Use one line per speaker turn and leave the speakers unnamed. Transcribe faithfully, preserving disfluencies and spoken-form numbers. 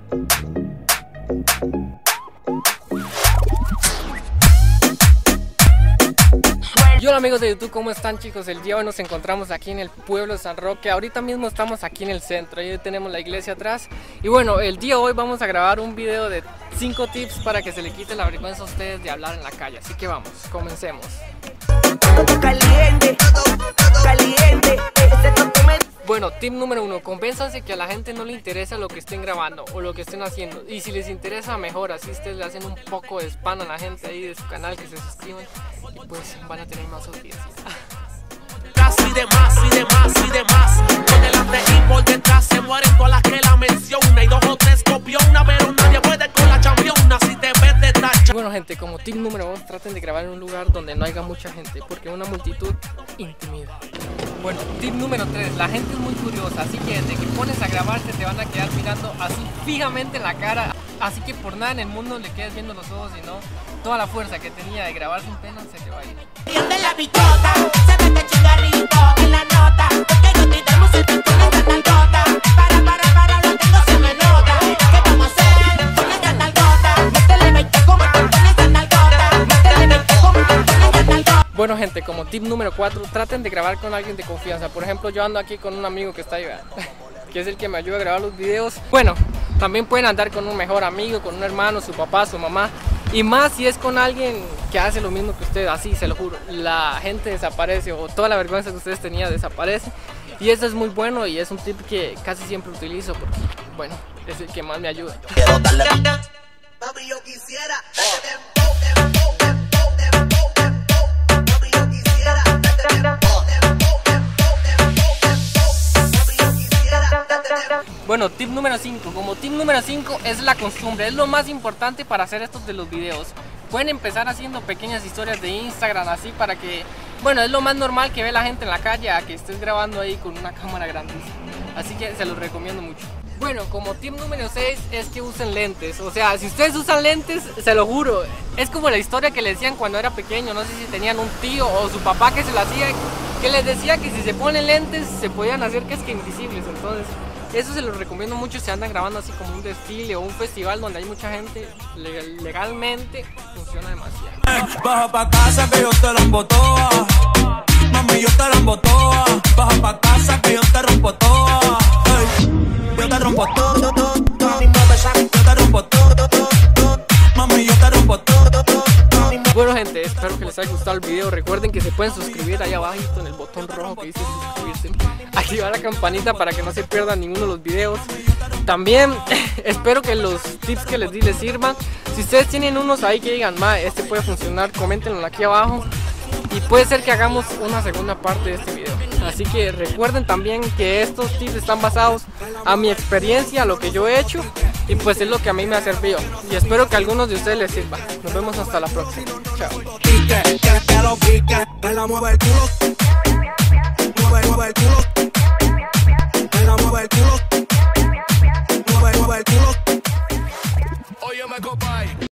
Y hola amigos de YouTube, ¿cómo están chicos? El día de hoy nos encontramos aquí en el pueblo de San Roque. Ahorita mismo estamos aquí en el centro, ahí tenemos la iglesia atrás. Y bueno, el día de hoy vamos a grabar un video de cinco tips para que se le quite la vergüenza a ustedes de hablar en la calle. Así que vamos, comencemos. Caliente, caliente. Bueno, tip número uno, convénzanse que a la gente no le interesa lo que estén grabando o lo que estén haciendo. Y si les interesa, mejor, así ustedes le hacen un poco de spam a la gente ahí de su canal, que se suscriban y pues van a tener más audiencia.
Y demás, y demás, y demás. Por delante y por detrás se mueren todas las que la menciona. Y dos o tres copió una, pero nadie puede con la championa. Si te ves de tacha.
Bueno gente, como tip número dos, traten de grabar en un lugar donde no haya mucha gente, porque una multitud intimida. Bueno, tip número tres, la gente es muy curiosa, así que desde que pones a grabarte te van a quedar mirando así fijamente en la cara. Así que por nada en el mundo le quedes viendo los ojos, sino toda la fuerza que tenía de grabar sin pena se te va a ir.
De la bichota, se mete chingarrito en la nota, porque yo te damos el pico en esta nalgota. Para, para, para, lo tengo, se me nota. ¿Qué vamos a hacer con esta nalgota? Métele veinte como con esta nalgota. Métele veinte como con esta nalgota.
Bueno gente, como tip número cuatro, traten de grabar con alguien de confianza. Por ejemplo, yo ando aquí con un amigo que está ahí, que es el que me ayuda a grabar los videos. Bueno, también pueden andar con un mejor amigo, con un hermano, su papá, su mamá. Y más si es con alguien que hace lo mismo que ustedes, así se lo juro, la gente desaparece o toda la vergüenza que ustedes tenían desaparece. Y eso es muy bueno y es un tip que casi siempre utilizo porque, bueno, es el que más me ayuda.
Quiero darle.
Papi, yo quisiera.
Bueno, tip número cinco, como tip número cinco es la costumbre, es lo más importante para hacer estos de los videos. Pueden empezar haciendo pequeñas historias de Instagram así para que, bueno, es lo más normal que ve la gente en la calle a que estés grabando ahí con una cámara grandísima. Así que se los recomiendo mucho. Bueno, como tip número seis es que usen lentes. O sea, si ustedes usan lentes, se lo juro, es como la historia que le decían cuando era pequeño. No sé si tenían un tío o su papá que se lo hacía, que les decía que si se ponen lentes se podían hacer que es que invisibles. Entonces eso se los recomiendo mucho si andan grabando así como un desfile o un festival donde hay mucha gente. Legal, legalmente funciona demasiado.
Baja pa' casa que yo te la embotoa. Mami, yo te la embotoa. Baja pa' casa que yo te rompo toa. Hey, yo te rompo todo, todo. Yo te rompo todo, todo. Mami, yo te rompo todo, todo.
Bueno gente, espero que les haya gustado el video. Recuerden que se pueden suscribir ahí abajo en el botón rojo que dice suscribirse. Activar la campanita para que no se pierdan ninguno de los videos. También espero que los tips que les di les sirvan. Si ustedes tienen unos ahí que digan, ma, este puede funcionar, coméntenlo aquí abajo. Y puede ser que hagamos una segunda parte de este video. Así que recuerden también que estos tips están basados a mi experiencia, a lo que yo he hecho. Y pues es lo que a mí me ha servido. Y espero que a algunos de ustedes les sirva. Nos vemos hasta la próxima. Chao.